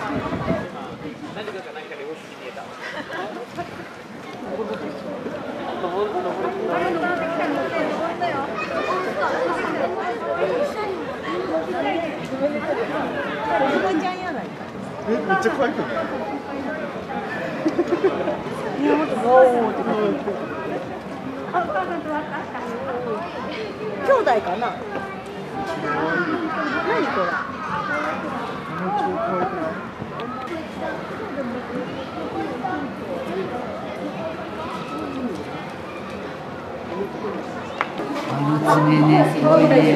めっちゃ可愛くない？ 兄弟かな。何これ。 あの爪ね、すごいね。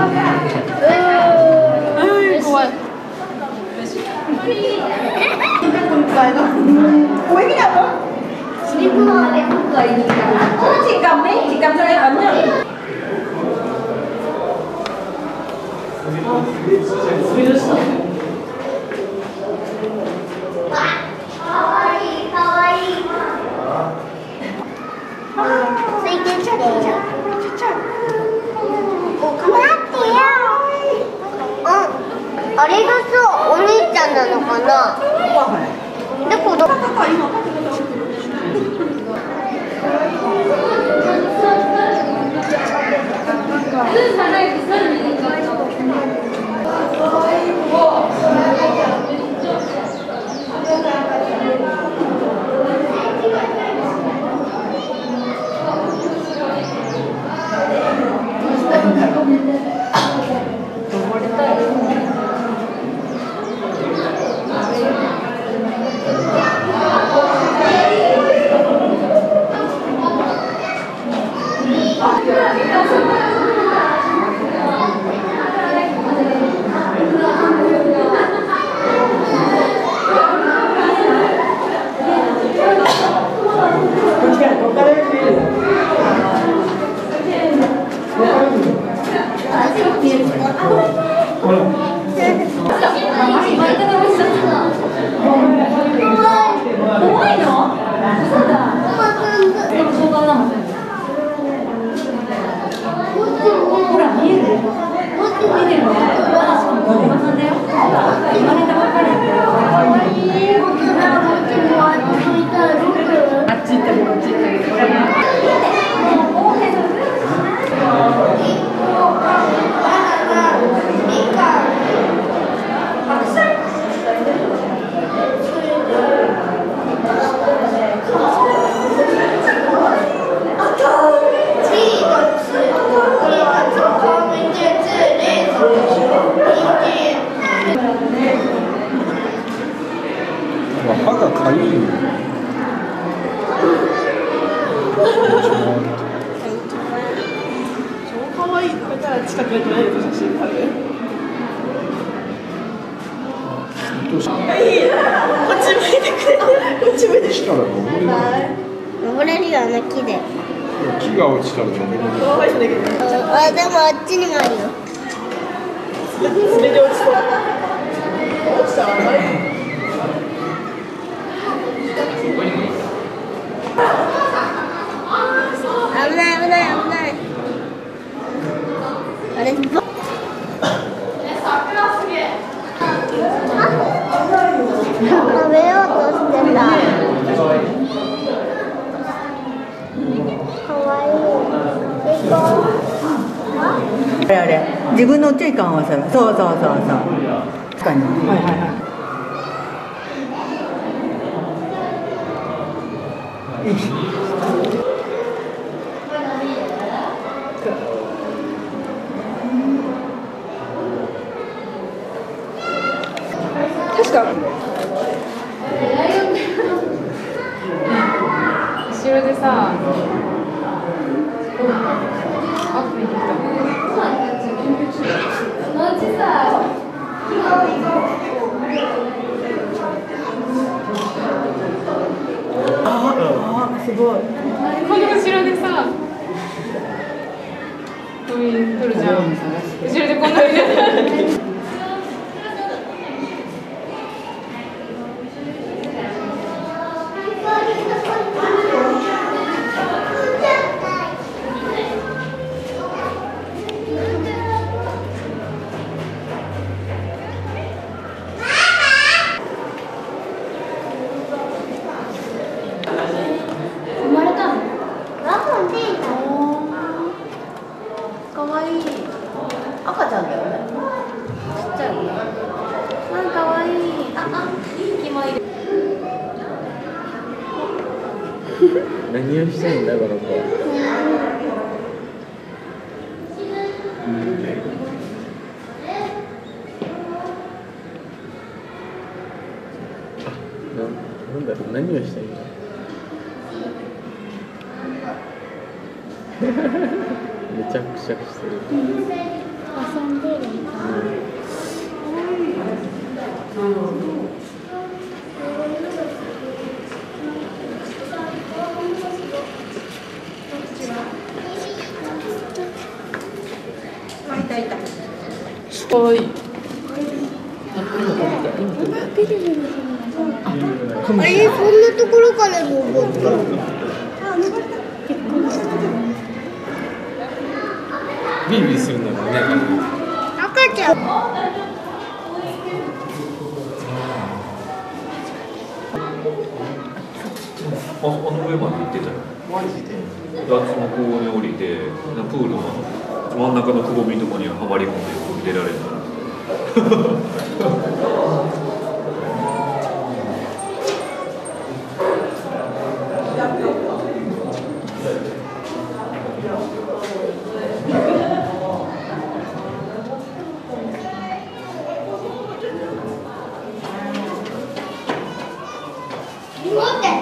怖い。Ủa cái nào đó? Đi mưa em không cười gì cả. Chị cầm ấy, chị cầm cho em ấn nhá. Àれがさ、お兄ちゃんなのかな。で、子供。 歯がかゆいよ。 超可愛い。これから近くで撮れる写真多分。いい。こっち向いてくれて。こっち向いてくれて。 したら登れる。 登れるよ、あの木で。 木が落ちたら登れる。 あ、でもあっちにもあるよ。 滑り落ちそう。落ちたらない。 危ない危ない危ない。あれ、食べようとしてた。かわいい。 あれ自分の注意感はさ、そうそうそうそう。確かに。はいはいはい。 確か後ろでさ、アップに来た。 すごい。 この後ろでさ、こういう撮るじゃん。後ろでこんなに。 あ愛い。赤ちゃんだよね。ちっちゃいの。なんかわいい。キモい。 何をしたいんだこの子。なんだろう、何をしたいんだ。めちゃくちゃしてる。 遊んでるみたい。かわいい。 あれ、そんなところから登ったの？ ビービーするんだろうね。 赤ちゃん。 あの上まで行ってたよ。マジで。あその公園に降りて、プールの真ん中のくぼみのところにはまり込んで出られるから。 待って。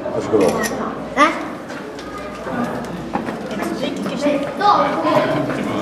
Varsågod.